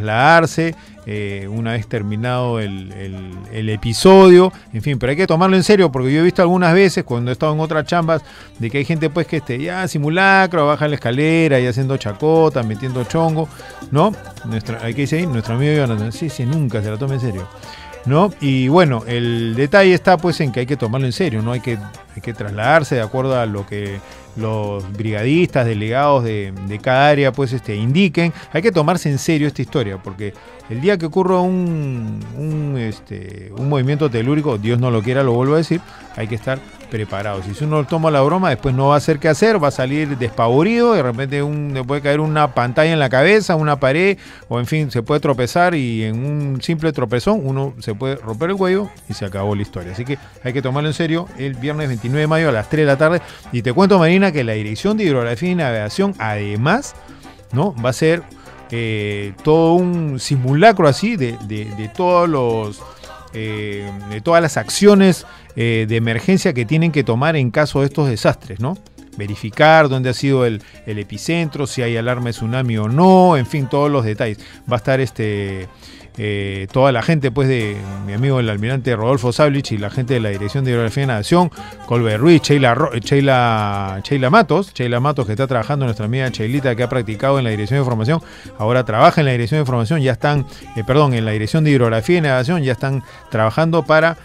trasladarse una vez terminado el episodio, en fin, pero hay que tomarlo en serio, porque yo he visto algunas veces cuando he estado en otras chambas de que hay gente pues que ya simulacro, baja la escalera y haciendo chacota, metiendo chongo, ¿no? Hay que decir ahí, nuestro amigo Jonathan, sí, nunca se la tome en serio, ¿no? Y bueno, el detalle está pues en que hay que tomarlo en serio, ¿no? Hay que trasladarse de acuerdo a lo que los brigadistas, delegados de cada área pues indiquen. Hay que tomarse en serio esta historia, porque el día que ocurra un movimiento telúrico, Dios no lo quiera, lo vuelvo a decir, hay que estar preparados. Si uno toma la broma, después no va a saber qué hacer, va a salir despavorido, de repente le puede caer una pantalla en la cabeza, una pared, o en fin, se puede tropezar y en un simple tropezón uno se puede romper el cuello y se acabó la historia. Así que hay que tomarlo en serio el viernes 29 de mayo a las 3 de la tarde. Y te cuento, Marina, que la Dirección de Hidrografía y Navegación, además, ¿no?, va a ser todo un simulacro así de todos de todas las acciones de emergencia que tienen que tomar en caso de estos desastres, ¿no? Verificar dónde ha sido el epicentro, si hay alarma de tsunami o no, en fin, todos los detalles. Va a estar toda la gente pues de mi amigo el almirante Rodolfo Sablich y la gente de la Dirección de Hidrografía y Navegación, Colbert Ruiz, Sheila Matos, que está trabajando, nuestra amiga Cheilita, que ha practicado en la Dirección de Información, ahora trabaja en la Dirección de Información, ya están, en la Dirección de Hidrografía y Navegación, ya están trabajando para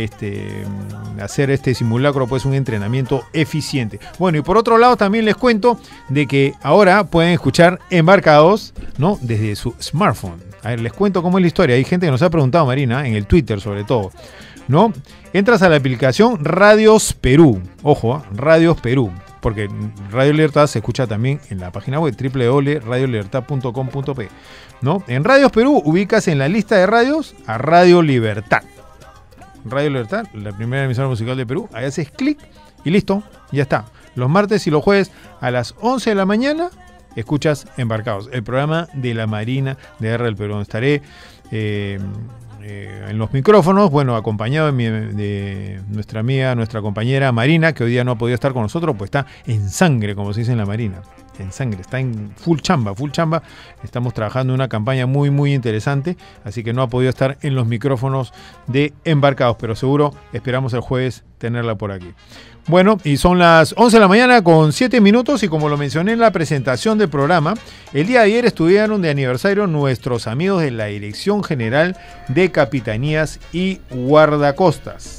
hacer este simulacro, pues un entrenamiento eficiente. Bueno, y por otro lado también les cuento de que ahora pueden escuchar Embarcados, ¿no?, desde su smartphone. A ver, les cuento cómo es la historia. Hay gente que nos ha preguntado, Marina, en el Twitter sobre todo, ¿no? Entras a la aplicación Radios Perú. Ojo, Radios Perú, porque Radio Libertad se escucha también en la página web www.radiolibertad.com.p, ¿no? En Radios Perú ubicas en la lista de radios a Radio Libertad. Radio Libertad, la primera emisora musical de Perú. Ahí haces clic y listo, ya está. Los martes y los jueves a las 11 de la mañana escuchas Embarcados, el programa de la Marina de Guerra del Perú. Estaré en los micrófonos, bueno, acompañado de nuestra amiga, nuestra compañera Marina, que hoy día no ha podido estar con nosotros, pues está en sangre, como se dice en la Marina. En sangre, está en full chamba. Estamos trabajando en una campaña muy, muy interesante, así que no ha podido estar en los micrófonos de Embarcados, pero seguro esperamos el jueves tenerla por aquí. Bueno, y son las 11 de la mañana con 7 minutos y como lo mencioné en la presentación del programa, el día de ayer estuvieron de aniversario nuestros amigos de la Dirección General de Capitanías y Guardacostas.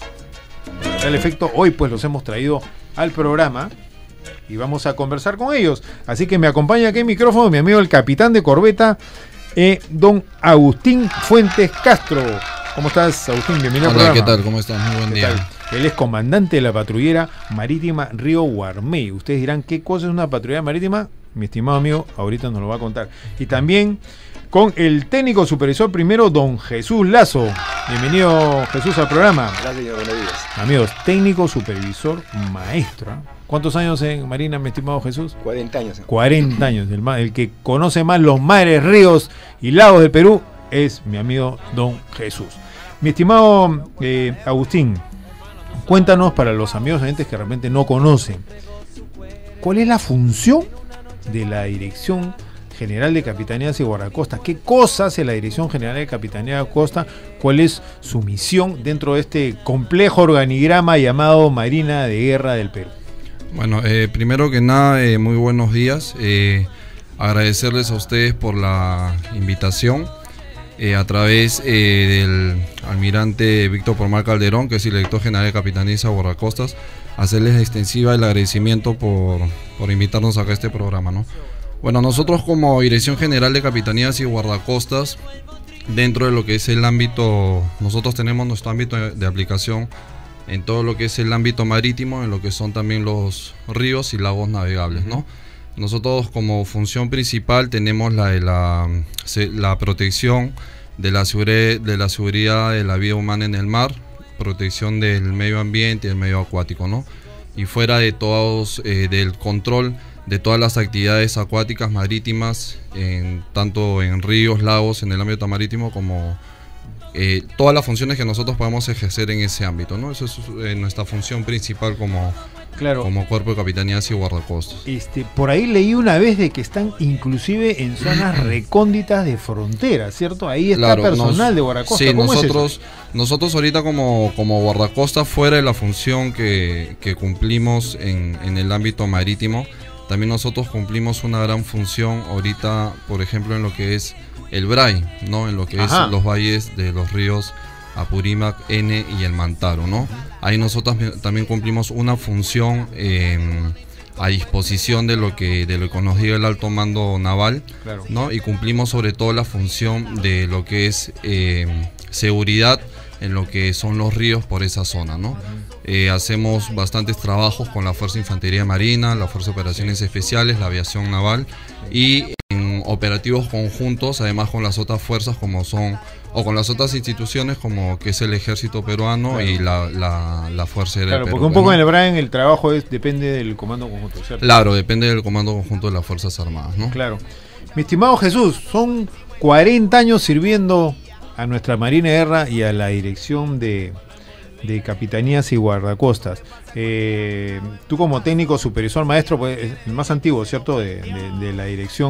Al efecto, hoy pues los hemos traído al programa y vamos a conversar con ellos. Así que me acompaña aquí en micrófono mi amigo el capitán de corbeta, don Agustín Fuentes Castro. ¿Cómo estás, Agustín? Bienvenido al programa. ¿Qué tal? ¿Cómo estás? Muy buen día. Él es comandante de la patrullera marítima Río Guarmey. Ustedes dirán, ¿qué cosa es una patrullera marítima? Mi estimado amigo, ahorita nos lo va a contar. Y también con el técnico supervisor primero, don Jesús Lazo. Bienvenido, Jesús, al programa. Gracias, señor. Buenos días. Amigos, técnico supervisor maestro. ¿Cuántos años en Marina, mi estimado Jesús? 40 años. 40 años. El que conoce más los mares, ríos y lagos del Perú es mi amigo don Jesús. Mi estimado Agustín, cuéntanos para los amigos oyentes que realmente no conocen, ¿cuál es la función de la Dirección General de Capitanías y Guardacostas? ¿Qué cosa hace la Dirección General de Capitanías y Guardacostas? ¿Cuál es su misión dentro de este complejo organigrama llamado Marina de Guerra del Perú? Bueno, primero que nada, muy buenos días. Agradecerles a ustedes por la invitación. A través del almirante Víctor Pomar Calderón, que es el director general de Capitanías y Guardacostas, hacerles extensiva el agradecimiento por invitarnos acá a este programa, ¿no? Bueno, nosotros como Dirección General de Capitanías y Guardacostas, dentro de lo que es el ámbito, nosotros tenemos nuestro ámbito de aplicación en todo lo que es el ámbito marítimo, en lo que son también los ríos y lagos navegables, ¿no? Nosotros como función principal tenemos la protección de la seguridad de la vida humana en el mar, protección del medio ambiente y del medio acuático, ¿no? Y fuera de todos, del control de todas las actividades acuáticas marítimas, tanto en ríos, lagos, en el ámbito marítimo, como todas las funciones que nosotros podemos ejercer en ese ámbito, ¿no? Eso es nuestra función principal como cuerpo de capitanías y guardacostas. Por ahí leí una vez de que están inclusive en zonas recónditas de frontera, ¿cierto? Ahí está personal de guardacosta. Sí, nosotros ahorita como guardacosta, fuera de la función que cumplimos en el ámbito marítimo, también nosotros cumplimos una gran función ahorita, por ejemplo, en lo que es el BRAI, ¿no? En lo que es los valles de los ríos Apurímac, N y el Mantaro, ¿no? Ahí nosotros también cumplimos una función a disposición de lo que nos diga el alto mando naval, ¿no? Y cumplimos sobre todo la función de lo que es seguridad en lo que son los ríos por esa zona, ¿no? Hacemos bastantes trabajos con la Fuerza de Infantería Marina, la Fuerza de Operaciones Especiales, la Aviación Naval, y en operativos conjuntos, además con las otras fuerzas como son, o con las otras instituciones como que es el Ejército Peruano y la Fuerza Aérea del Perú. Porque un poco en el BRAEN el trabajo depende del Comando Conjunto, ¿cierto? Claro, depende del Comando Conjunto de las Fuerzas Armadas, ¿no? Claro. Mi estimado Jesús, son 40 años sirviendo a nuestra Marina de Guerra y a la dirección de capitanías y guardacostas. Tú como técnico supervisor maestro, pues el más antiguo, ¿cierto?, de la dirección.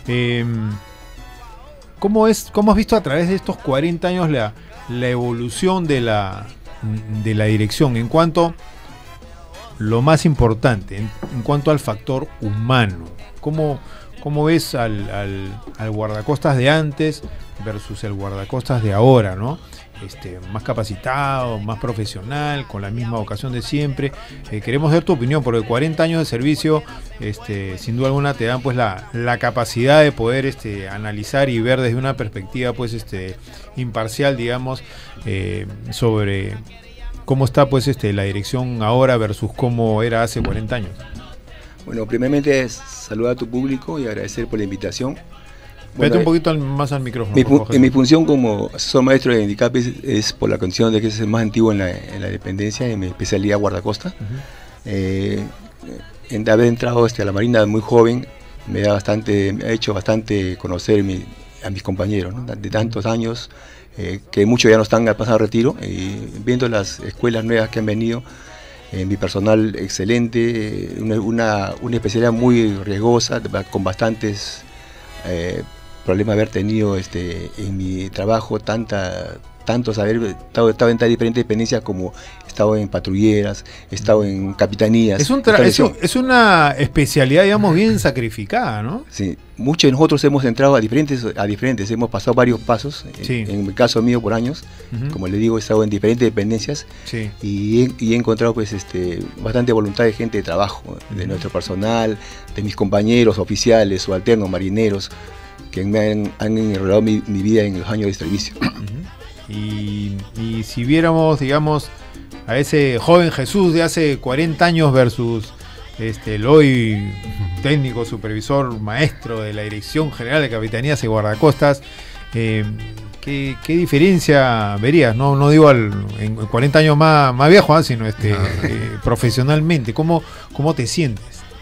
¿Cómo has visto a través de estos 40 años la evolución de la dirección en cuanto lo más importante, en cuanto al factor humano? ¿Cómo ves al guardacostas de antes versus el guardacostas de ahora, ¿no? Más capacitado, más profesional, con la misma vocación de siempre. Queremos ver tu opinión, porque 40 años de servicio, sin duda alguna te dan pues la capacidad de poder analizar y ver desde una perspectiva pues imparcial, digamos, sobre cómo está pues la dirección ahora versus cómo era hace 40 años. Bueno, primeramente saludar a tu público y agradecer por la invitación. Vete un poquito más al micrófono. Mi función como asesor maestro de INDICAP es por la condición de que es el más antiguo en la dependencia, en mi especialidad guardacosta. En haber entrado a la Marina muy joven, me ha hecho bastante conocer a mis compañeros, ¿no? De tantos años, que muchos ya no están al pasado retiro, viendo las escuelas nuevas que han venido. Mi personal excelente, una especialidad muy riesgosa, con bastantes problemas de haber tenido en mi trabajo tanto saber, he estado en tan diferentes dependencias como he estado en patrulleras, he estado en capitanías. Es una especialidad, digamos, bien sacrificada, ¿no? Sí, muchos de nosotros hemos entrado a diferentes, hemos pasado varios pasos, en el caso mío por años, como le digo, he estado en diferentes dependencias y he encontrado pues bastante voluntad de gente de trabajo, de nuestro personal, de mis compañeros, oficiales, subalternos, marineros, que han enrolado mi vida en los años de servicio. Y si viéramos, digamos, a ese joven Jesús de hace 40 años versus el hoy técnico, supervisor, maestro de la Dirección General de Capitanías y Guardacostas, ¿qué diferencia verías? No digo en 40 años más viejo, sino profesionalmente. ¿Cómo te sientes?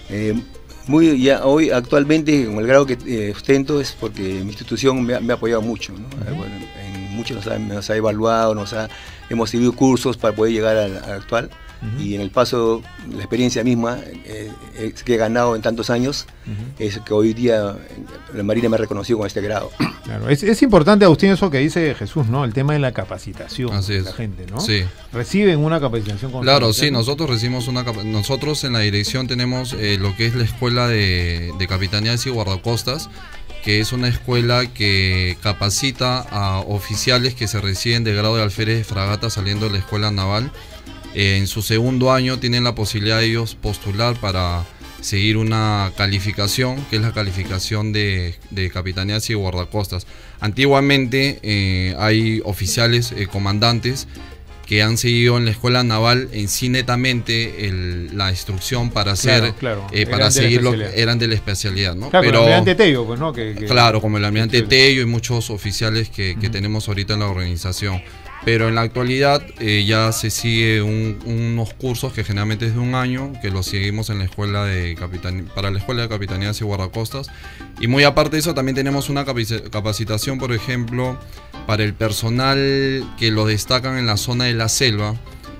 Hoy actualmente, con el grado que ostento, es porque mi institución me ha apoyado mucho, ¿no? Bueno, en muchos nos ha evaluado, hemos seguido cursos para poder llegar al actual, y en el paso, la experiencia misma que he ganado en tantos años, es que hoy día la Marina me ha reconocido con este grado. Claro, es importante, Agustín, eso que dice Jesús, ¿no? El tema de la capacitación de la gente, ¿no? Sí. Reciben una capacitación constante. Claro, sí, nosotros recibimos nosotros en la dirección tenemos lo que es la escuela de capitanías y guardacostas, que es una escuela que capacita a oficiales que se reciben de grado de alférez de fragata saliendo de la escuela naval. En su segundo año tienen la posibilidad de ellos postular para seguir una calificación, que es la calificación de capitanías y guardacostas. Antiguamente hay oficiales, comandantes, que han seguido en la escuela naval en sí netamente la instrucción para hacer, para seguir eran de la especialidad, ¿no? Claro, pero, como el almirante Tello, pues, ¿no? Claro, como el almirante Tello y muchos oficiales que tenemos ahorita en la organización. Pero en la actualidad ya se sigue unos cursos que generalmente es de un año, que los seguimos en la escuela para la escuela de capitanías y guardacostas. Y muy aparte de eso, también tenemos una capacitación, por ejemplo, Para el personal que lo destacan en la zona de la selva,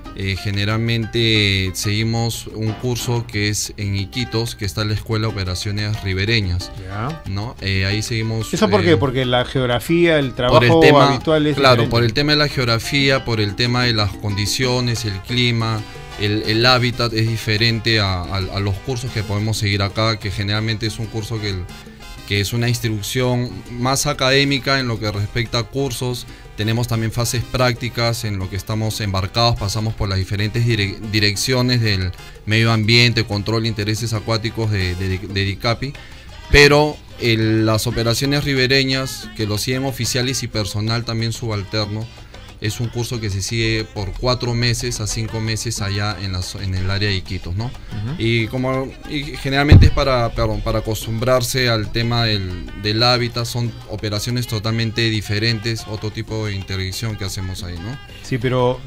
generalmente seguimos un curso que es en Iquitos, que está en la Escuela de Operaciones Ribereñas, Ya. ¿no? Ahí seguimos... ¿Eso por qué? Porque la geografía, el trabajo por el tema, habitual es claro, diferente. por el tema de la geografía, por el tema de las condiciones, el clima, el hábitat es diferente a los cursos que podemos seguir acá, que generalmente es un curso que es una instrucción más académica en lo que respecta a cursos. Tenemos también fases prácticas en lo que estamos embarcados, pasamos por las diferentes direcciones del medio ambiente, control de intereses acuáticos de DICAPI, pero las operaciones ribereñas, que lo siguen oficiales y personal también subalterno, es un curso que se sigue por 4 meses a 5 meses allá en el área de Iquitos, ¿no? Y generalmente es para acostumbrarse al tema del hábitat. Son operaciones totalmente diferentes, otro tipo de interdicción que hacemos ahí, ¿no? Sí, pero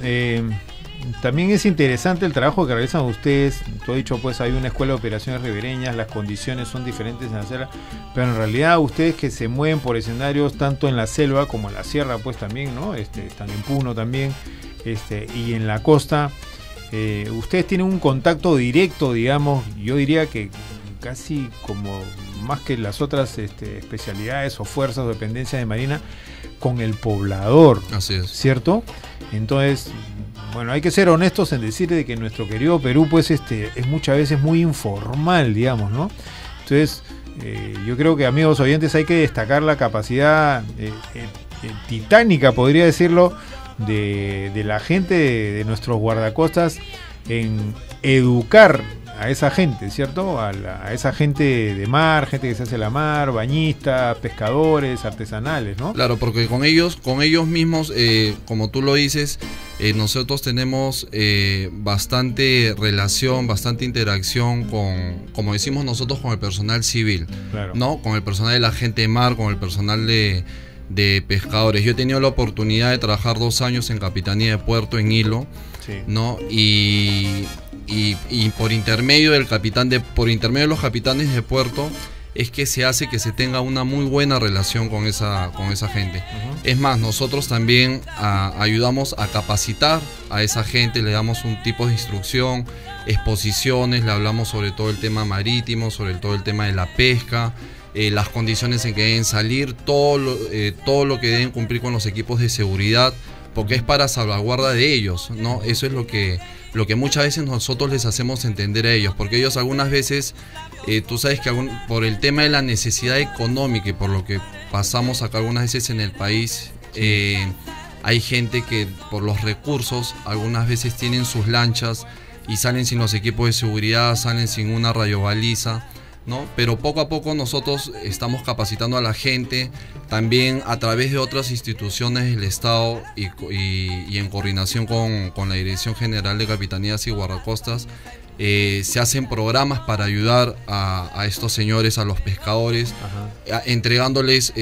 también es interesante el trabajo que realizan ustedes. Tú has dicho, pues hay una escuela de operaciones ribereñas, las condiciones son diferentes en la selva, pero en realidad ustedes que se mueven por escenarios tanto en la selva como en la sierra, pues también, ¿no? Están en Puno también, y en la costa, ustedes tienen un contacto directo, digamos, yo diría que casi como más que las otras especialidades o fuerzas o dependencias de Marina, con el poblador. Así es. ¿Cierto? Entonces, bueno, hay que ser honestos en decir de que nuestro querido Perú, pues, es muchas veces muy informal, digamos, ¿no? Entonces, yo creo que, amigos oyentes, hay que destacar la capacidad titánica, podría decirlo, de la gente, de nuestros guardacostas, en educar a esa gente, ¿cierto? A esa gente de mar, gente que se hace la mar, bañistas, pescadores, artesanales, ¿no? Claro, porque con ellos mismos, como tú lo dices, nosotros tenemos bastante relación, bastante interacción como decimos nosotros, con el personal civil, Claro. ¿no? Con el personal de la gente de mar, con el personal de pescadores. Yo he tenido la oportunidad de trabajar 2 años en Capitanía de Puerto, en Hilo, Sí. ¿no? Y por intermedio de los capitanes de puerto es que se hace que se tenga una muy buena relación con esa gente. Es más, nosotros también ayudamos a capacitar a esa gente, le damos un tipo de instrucción, exposiciones, le hablamos sobre todo el tema marítimo, sobre todo el tema de la pesca, las condiciones en que deben salir, todo lo que deben cumplir con los equipos de seguridad, porque es para salvaguarda de ellos, ¿no? Eso es lo que muchas veces nosotros les hacemos entender a ellos, porque ellos algunas veces, tú sabes que por el tema de la necesidad económica y por lo que pasamos acá algunas veces en el país, hay gente que por los recursos algunas veces tienen sus lanchas y salen sin los equipos de seguridad, salen sin una radiobaliza, ¿no? Pero poco a poco nosotros estamos capacitando a la gente, también a través de otras instituciones del Estado y en coordinación con la Dirección General de Capitanías y Guardacostas. Se hacen programas para ayudar a estos señores, a los pescadores, entregándoles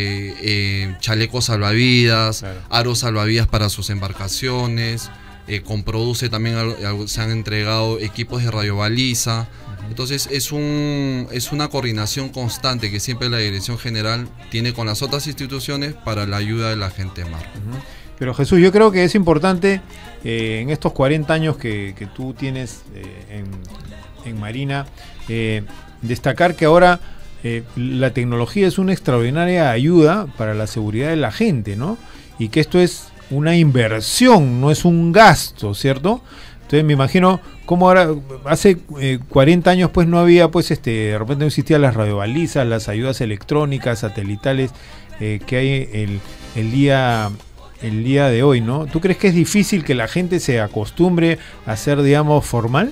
chalecos salvavidas, Claro. aros salvavidas para sus embarcaciones. Con Produce también se han entregado equipos de radiobaliza. Entonces es una coordinación constante que siempre la Dirección General tiene con las otras instituciones para la ayuda de la gente de mar. Pero Jesús, yo creo que es importante en estos 40 años que tú tienes en Marina, destacar que ahora la tecnología es una extraordinaria ayuda para la seguridad de la gente, ¿no? Y que esto es una inversión, no es un gasto, ¿cierto? Entonces me imagino cómo ahora, hace 40 años pues no había, pues de repente no existían las radiobalizas, las ayudas electrónicas, satelitales que hay el día de hoy, ¿no? ¿Tú crees que es difícil que la gente se acostumbre a ser, digamos, formal?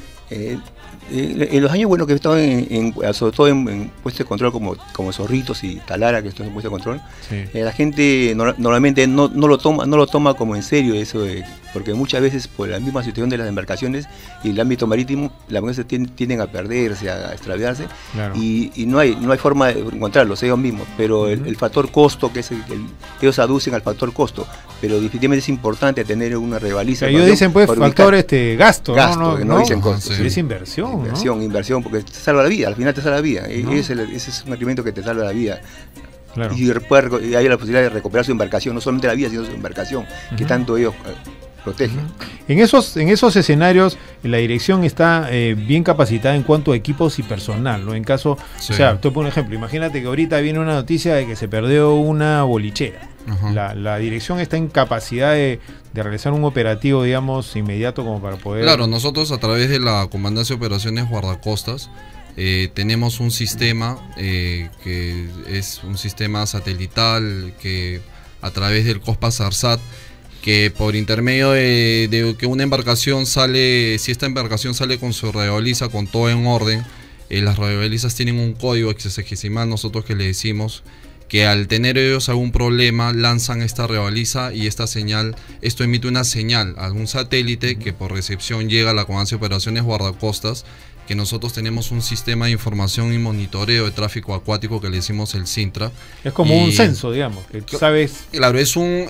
En los años buenos que he estado sobre todo en puestos de control como Zorritos y Talara, que están en puestos de control, Sí. la gente normalmente no lo toma como en serio eso, porque muchas veces por la misma situación de las embarcaciones y el ámbito marítimo, las embarcaciones tienden a perderse, a extraviarse, Claro. y no hay forma de encontrarlos ellos mismos, pero el factor costo, que es ellos aducen al factor costo, pero definitivamente es importante tener una rebaliza. Ellos dicen pues factor gasto, gasto, que no dicen no, costo. sí. Es inversión, ¿no? Inversión, porque te salva la vida, al final te salva la vida. Ese es un argumento que te salva la vida. Claro. y hay la posibilidad de recuperar su embarcación, no solamente la vida, sino su embarcación, que tanto ellos protegen. En esos escenarios, la dirección está bien capacitada en cuanto a equipos y personal, ¿no? En caso, Sí. o sea, te pongo un ejemplo, imagínate que ahorita viene una noticia de que se perdió una bolichera. Ajá. La dirección está en capacidad de realizar un operativo, digamos, inmediato como para poder... Claro, nosotros a través de la Comandancia de Operaciones Guardacostas tenemos un sistema que es un sistema satelital que a través del COSPAS-ARSAT, que por intermedio de que una embarcación sale, si esta embarcación sale con su radiobaliza, con todo en orden, las radiobalizas tienen un código hexadecimal, nosotros que le decimos que al tener ellos algún problema lanzan esta radiobaliza y esta señal, esto emite una señal a un satélite que por recepción llega a la Comandancia de Operaciones Guardacostas, que nosotros tenemos un sistema de información y monitoreo de tráfico acuático que le decimos el Sintra. Es como un censo, digamos, que sabes... Claro, es un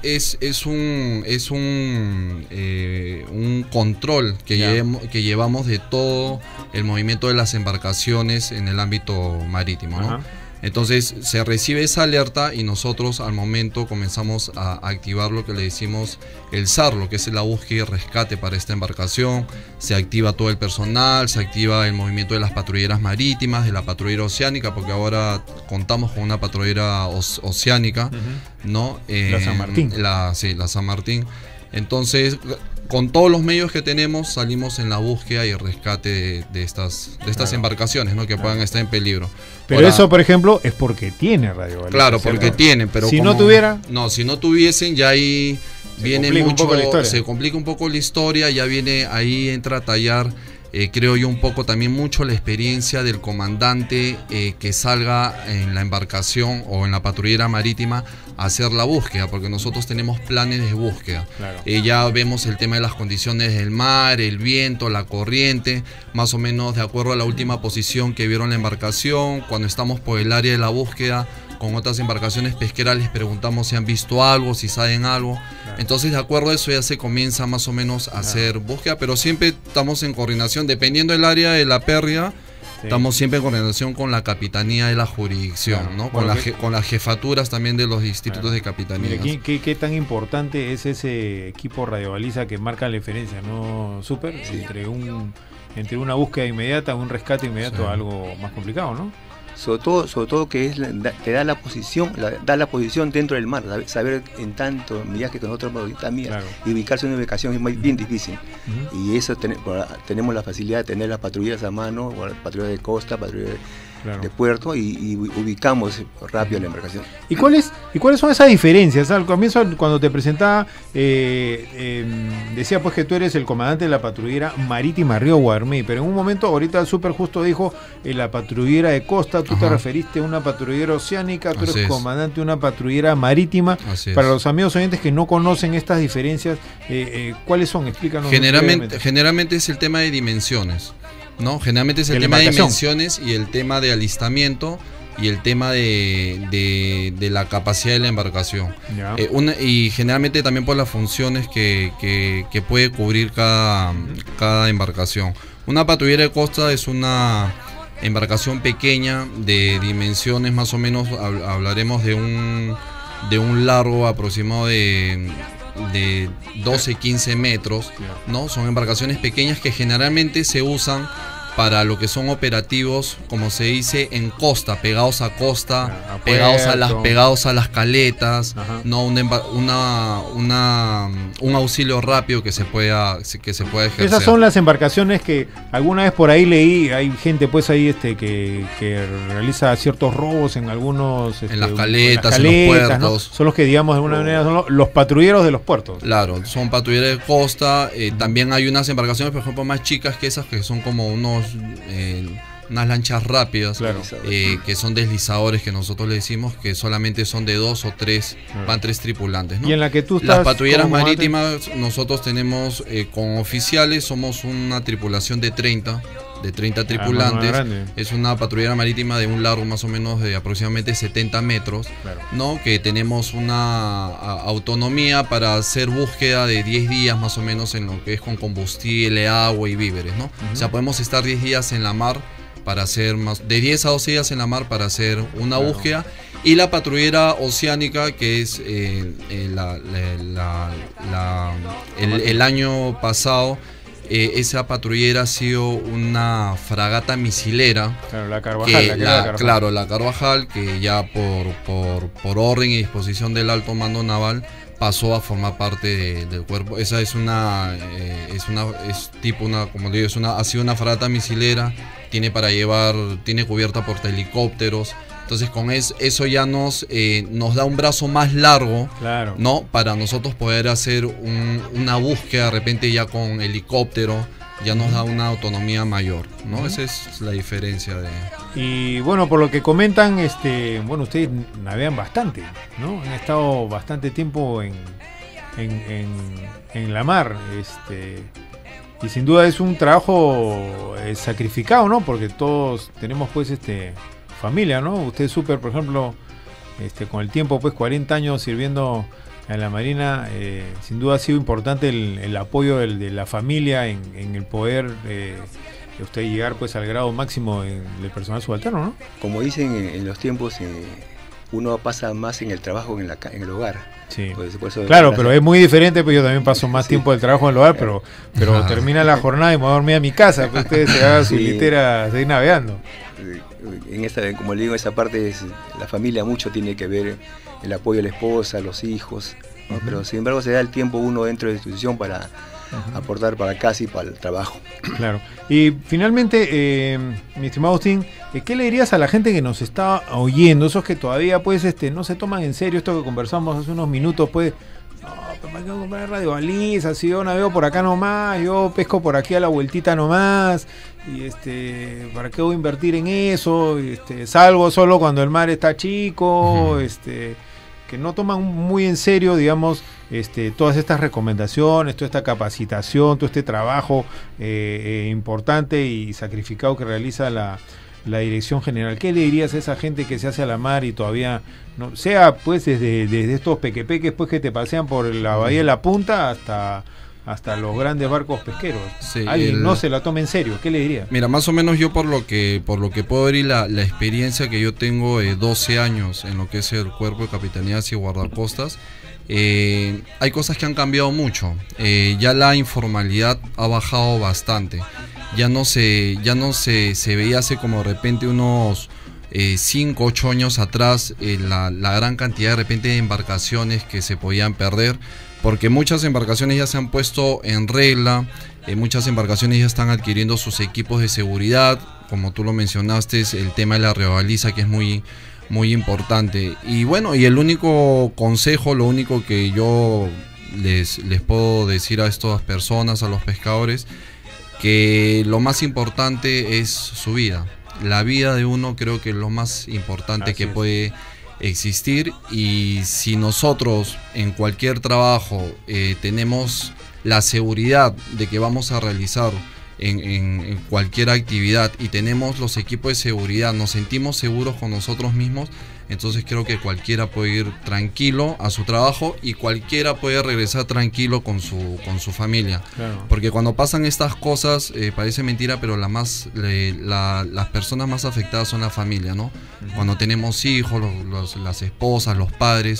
control que llevamos de todo el movimiento de las embarcaciones en el ámbito marítimo, ¿no? Ajá. Entonces se recibe esa alerta y nosotros al momento comenzamos a activar lo que le decimos el SAR, lo que es la búsqueda y rescate para esta embarcación. Se activa todo el personal, se activa el movimiento de las patrulleras marítimas, de la patrullera oceánica, porque ahora contamos con una patrullera oceánica, ¿no? La San Martín. La San Martín. Entonces, con todos los medios que tenemos, salimos en la búsqueda y rescate de estas embarcaciones, ¿no? Que puedan estar en peligro. Pero Ahora, eso, por ejemplo, es porque tiene radiobaliza. claro, porque tienen, pero si no tuviera... No, si no tuviesen, ya ahí viene complica un mucho, poco la historia. se complica un poco la historia, ya viene, ahí entra a tallar, creo yo, un poco también mucho la experiencia del comandante que salga en la embarcación o en la patrullera marítima a hacer la búsqueda, porque nosotros tenemos planes de búsqueda. Claro. Ya vemos el tema de las condiciones del mar, el viento, la corriente, más o menos de acuerdo a la última posición que vieron la embarcación. Cuando estamos por el área de la búsqueda con otras embarcaciones pesqueras, les preguntamos si han visto algo, si saben algo. Claro. Entonces, de acuerdo a eso ya se comienza más o menos a hacer búsqueda, pero siempre estamos en coordinación, dependiendo del área de la pérdida. Sí. Estamos siempre en coordinación con la capitanía de la jurisdicción, claro, ¿no? Con las jefaturas también de los distritos de capitanía. ¿Qué tan importante es ese equipo radiobaliza que marca la diferencia, ¿no? Súper, sí. entre una búsqueda inmediata, un rescate inmediato, sí, a algo más complicado, ¿no? Sobre todo que te da la posición, dentro del mar, saber en tanto millaje con otras también, claro, y ubicarse en una ubicación es bien difícil. Y eso tenemos la facilidad de tener las patrullas a mano, patrullas de costa, patrullas de puerto, y ubicamos rápido la embarcación. ¿Y cuáles son esas diferencias? Al comienzo, cuando te presentaba, decía pues que tú eres el comandante de la patrullera marítima Río Guarmey, pero en un momento, ahorita Súper justo dijo la patrullera de costa, tú te referiste a una patrullera oceánica, tú eres comandante de una patrullera marítima. Para los amigos oyentes que no conocen estas diferencias, ¿cuáles son? Explícanos. Generalmente es el tema de dimensiones, ¿no? Generalmente es el tema de dimensiones y el tema de alistamiento y el tema de la capacidad de la embarcación. Y generalmente también por las funciones que puede cubrir cada embarcación. Una patrullera de costa es una embarcación pequeña de dimensiones más o menos, hablaremos de un largo aproximado de 12-15 metros, ¿no? Son embarcaciones pequeñas que generalmente se usan para lo que son operativos, como se dice, en costa, pegados a costa, pegados a las caletas, no un auxilio rápido que se pueda ejercer. Esas son las embarcaciones que alguna vez por ahí leí, hay gente pues ahí que realiza ciertos robos en algunos en las caletas, en los puertos, ¿no? Son los que, digamos, de alguna manera son los patrulleros de los puertos. Claro, son patrulleros de costa. También hay unas embarcaciones, por ejemplo, más chicas que esas, que son como unas lanchas rápidas, claro, que son deslizadores, que nosotros le decimos, que solamente son de 2 o 3, van 3 tripulantes, ¿no? Y en la que tú estás, las patrulleras marítimas, nosotros tenemos con oficiales, somos una tripulación de 30 tripulantes. Es una patrullera marítima de un largo más o menos de aproximadamente 70 metros, claro, ¿no? Que tenemos una autonomía para hacer búsqueda de 10 días más o menos en lo que es con combustible, agua y víveres, ¿no? O sea, podemos estar 10 días en la mar para hacer de 10 a 12 días en la mar para hacer una búsqueda, Y la patrullera oceánica, que es el año pasado, esa patrullera ha sido una fragata misilera. Claro, la Carvajal. Claro, la Carvajal, que ya por orden y disposición del Alto Mando Naval pasó a formar parte del cuerpo. Esa es como le digo, ha sido una fragata misilera, tiene cubierta portahelicópteros. Entonces con eso ya nos da un brazo más largo, claro, ¿no? Para nosotros poder hacer una búsqueda de repente ya con helicóptero, ya nos da una autonomía mayor, ¿no? Esa es la diferencia de... Y bueno, por lo que comentan, bueno, ustedes navegan bastante, ¿no? Han estado bastante tiempo en la mar, y sin duda es un trabajo sacrificado, ¿no? Porque todos tenemos pues familia, ¿no? Usted súper, por ejemplo, con el tiempo, pues 40 años sirviendo en la Marina, sin duda ha sido importante el apoyo de la familia en el poder usted llegar pues al grado máximo del personal subalterno, ¿no? Como dicen en los tiempos, uno pasa más en el trabajo que en el hogar. Sí. Pues, por eso claro, pero es muy diferente, pues yo también paso más tiempo del trabajo en el hogar, pero termina la jornada y me voy a dormir a mi casa, pues ustedes se hagan su litera, seguir navegando. Como le digo, esa parte la familia mucho tiene que ver, el apoyo de la esposa, los hijos, ¿no? Pero sin embargo se da el tiempo uno dentro de la institución para aportar para casa y para el trabajo. Claro. Y finalmente, mi estimado Agustín, ¿qué le dirías a la gente que nos está oyendo, esos que todavía pues no se toman en serio esto que conversamos hace unos minutos, pues? No, pero ¿para qué voy a comprar radio baliza? Si yo navego por acá nomás, yo pesco por aquí a la vueltita nomás, y ¿para qué voy a invertir en eso? Salgo solo cuando el mar está chico, que no toman muy en serio, digamos, todas estas recomendaciones, toda esta capacitación, todo este trabajo importante y sacrificado que realiza la Dirección General. ¿Qué le dirías a esa gente que se hace a la mar y todavía no sea pues desde estos pequepeques pues que te pasean por la Bahía de la Punta hasta los grandes barcos pesqueros? Sí, alguien no se la toma en serio, ¿qué le diría? Mira, más o menos yo por lo que puedo ver y la experiencia que yo tengo de 12 años en lo que es el cuerpo de capitanías y guardacostas, hay cosas que han cambiado mucho. Ya la informalidad ha bajado bastante. Ya no se veía hace como de repente unos 5, 8 años atrás la gran cantidad de repente de embarcaciones que se podían perder, porque muchas embarcaciones ya se han puesto en regla, muchas embarcaciones ya están adquiriendo sus equipos de seguridad, como tú lo mencionaste, el tema de la rebaliza, que es muy importante. Y bueno, y el único consejo, lo único que yo les puedo decir a estas personas, a los pescadores, que lo más importante es su vida. La vida de uno creo que es lo más importante que puede existir, y si nosotros en cualquier trabajo tenemos la seguridad de que vamos a realizar en cualquier actividad y tenemos los equipos de seguridad, nos sentimos seguros con nosotros mismos, entonces creo que cualquiera puede ir tranquilo a su trabajo y cualquiera puede regresar tranquilo con su familia. Claro. Porque cuando pasan estas cosas, parece mentira, pero las personas más afectadas son la familia, ¿no? Cuando tenemos hijos, las esposas, los padres,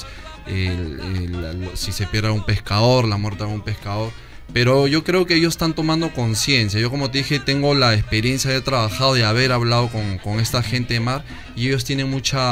si se pierde un pescador, la muerte de un pescador. Pero yo creo que ellos están tomando conciencia. Yo, como te dije, tengo la experiencia de trabajado, de haber hablado con esta gente de mar, y ellos tienen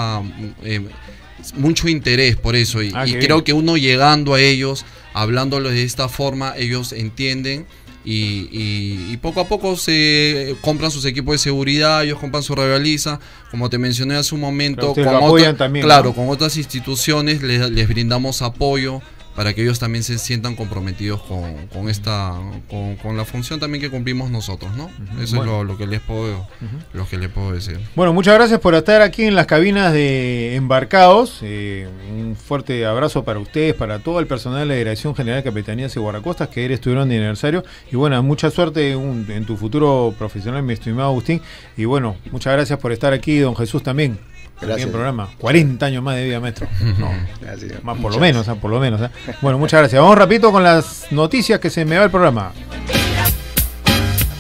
mucho interés por eso, y creo que uno llegando a ellos, hablándoles de esta forma, ellos entienden y poco a poco se compran sus equipos de seguridad, ellos compran su rebaliza, como te mencioné hace un momento, con otras instituciones les brindamos apoyo para que ellos también se sientan comprometidos con la función también que cumplimos nosotros, ¿no? Eso es lo que les puedo decir. Bueno, muchas gracias por estar aquí en las cabinas de Embarcados. Un fuerte abrazo para ustedes, para todo el personal de la Dirección General de Capitanías y Guardacostas, que ayer estuvieron de aniversario. Y bueno, mucha suerte en tu futuro profesional, mi estimado Agustín. Y bueno, muchas gracias por estar aquí, don Jesús, también. Gracias. Aquí en programa, 40 años más de vida, maestro. No, gracias. Más por lo menos. Bueno, muchas gracias. Vamos rapidito con las noticias, que se me va el programa.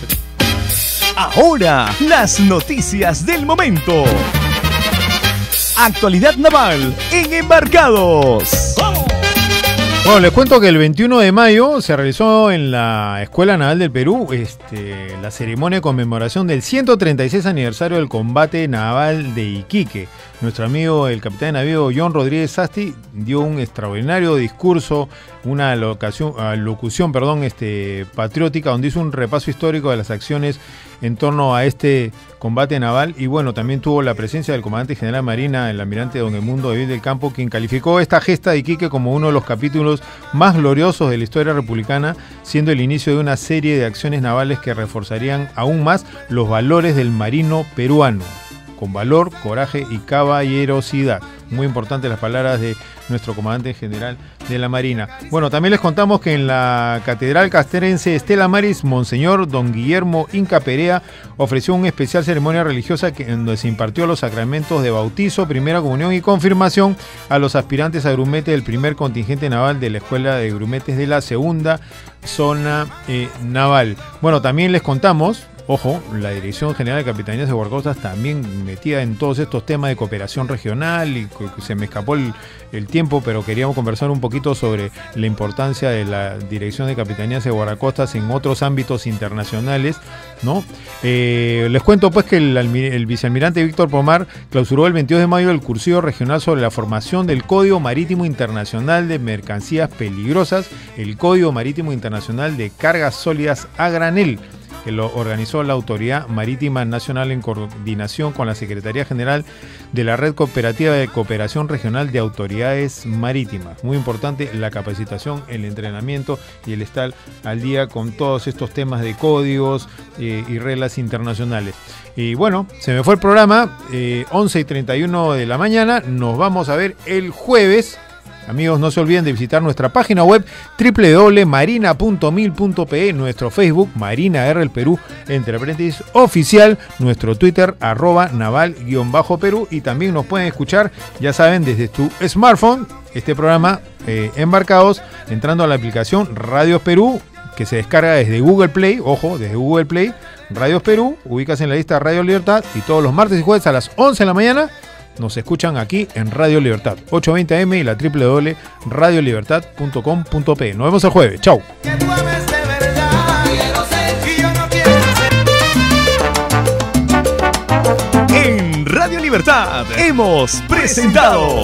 Ahora, las noticias del momento. Actualidad naval en Embarcados. Bueno, les cuento que el 21 de mayo se realizó en la Escuela Naval del Perú la ceremonia de conmemoración del 136 aniversario del combate naval de Iquique. Nuestro amigo, el capitán de navío John Rodríguez Sasti, dio un extraordinario discurso, una locución patriótica, donde hizo un repaso histórico de las acciones en torno a este combate naval. Y bueno, también tuvo la presencia del comandante general de Marina, el almirante Don Edmundo David del Campo, quien calificó esta gesta de Iquique como uno de los capítulos más gloriosos de la historia republicana, siendo el inicio de una serie de acciones navales que reforzarían aún más los valores del marino peruano, con valor, coraje y caballerosidad. Muy importantes las palabras de nuestro comandante general de la Marina. Bueno, también les contamos que en la Catedral Castrense Estela Maris, Monseñor Don Guillermo Inca Perea ofreció una especial ceremonia religiosa donde se impartió los sacramentos de bautizo, primera comunión y confirmación a los aspirantes a grumete del primer contingente naval de la Escuela de Grumetes de la Segunda Zona Naval. Bueno, también les contamos, ojo, la Dirección General de Capitanías de Guardacostas también metida en todos estos temas de cooperación regional, y se me escapó el tiempo, pero queríamos conversar un poquito sobre la importancia de la Dirección de Capitanías de Guardacostas en otros ámbitos internacionales, ¿no? Les cuento pues que el vicealmirante Víctor Pomar clausuró el 22 de mayo el cursillo regional sobre la formación del Código Marítimo Internacional de Mercancías Peligrosas, el Código Marítimo Internacional de Cargas Sólidas a Granel, que lo organizó la Autoridad Marítima Nacional en coordinación con la Secretaría General de la Red Cooperativa de Cooperación Regional de Autoridades Marítimas. Muy importante la capacitación, el entrenamiento y el estar al día con todos estos temas de códigos y reglas internacionales. Y bueno, se me fue el programa, 11:31 de la mañana, nos vamos a ver el jueves. Amigos, no se olviden de visitar nuestra página web www.marina.mil.pe, nuestro Facebook Marina R el Perú, entre paréntesis oficial, nuestro Twitter @naval_Perú, y también nos pueden escuchar, ya saben, desde tu smartphone, este programa Embarcados, entrando a la aplicación Radios Perú, que se descarga desde Google Play, ojo, desde Google Play, Radios Perú, ubicas en la lista Radio Libertad, y todos los martes y jueves a las 11 de la mañana nos escuchan aquí en Radio Libertad, 8:20 AM y la www.radiolibertad.com.pe. Nos vemos el jueves. Chau. En Radio Libertad hemos presentado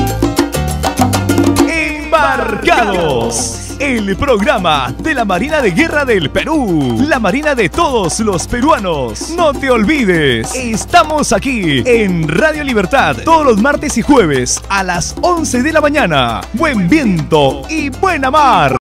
Embarcados, el programa de la Marina de Guerra del Perú, la Marina de todos los peruanos. No te olvides, estamos aquí en Radio Libertad todos los martes y jueves a las 11 de la mañana. Buen viento y buena mar.